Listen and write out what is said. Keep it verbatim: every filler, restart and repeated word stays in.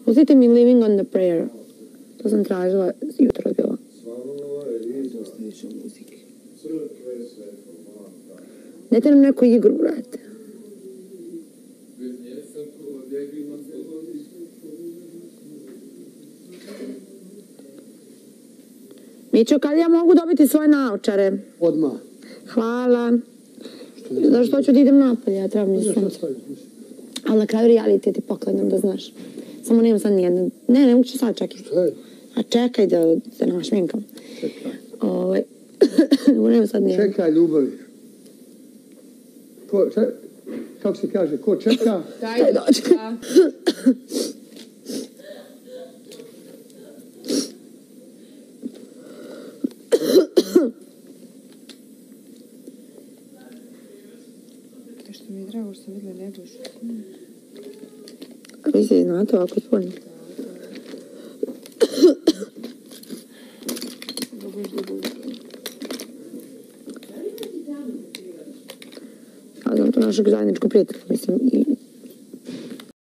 Pustite mi Living on the Prayer. To sam tražila jutro bilo. Dajte nam neku igru, brate. Mićo, kad ja mogu dobiti svoje naočare? Odmah. Hvala. Zašto hoću da idem napolje, ja trebam mi sam. Ali na kraju reality ti pokladam, da znaš. Samo nemam sad nijedno. Ne, ne mogu sad čekaj. Šta je? A čekaj da se našminkam. Čekaj. Ovaj, nemam sad nijedno. Čekaj, ljubavi. Ko, ček, kako se kaže, ko čeka? Daj dočka. Što mi je drago što sam vidjela Nebojšu. A vi se znate ovako spolni? A znam to našeg zajedničkog prijatelja, mislim, i